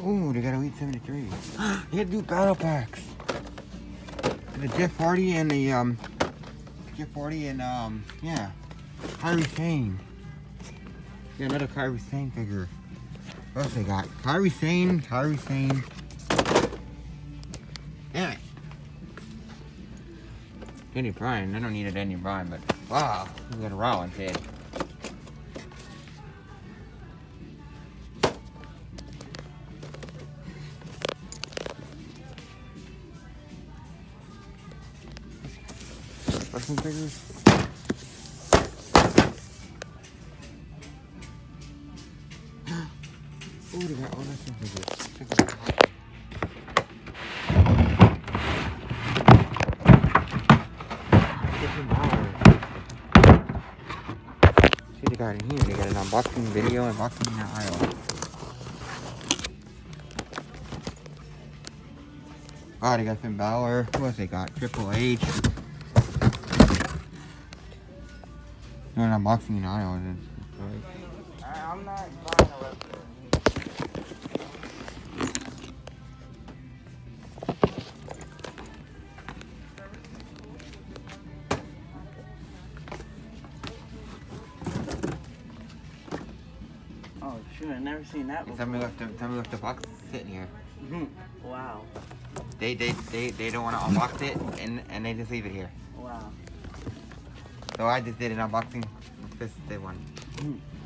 Ooh, they got Elite 73. They had to do battle packs. The Jeff Hardy and the yeah, Kyrie Sane. Yeah, another Kyrie Sane figure. What else they got? Kyrie Sane. Damn it. Danny Bryan. I don't need a Danny Bryan, but wow, we got a Rollins head. Wrestling figures. Oh, they got all wrestling figures. Check it out. See, they got in here. They got an unboxing video, unboxing in the aisle. Oh, they got Finn Balor. What else they got? Triple H. They're an unboxing in the aisle. I'm not buying a wrestler. Oh shoot, I've never seen that before. Tell me what the box is sitting here. Wow. They don't want to unbox it and they just leave it here. Wow. So I just did an unboxing with this one.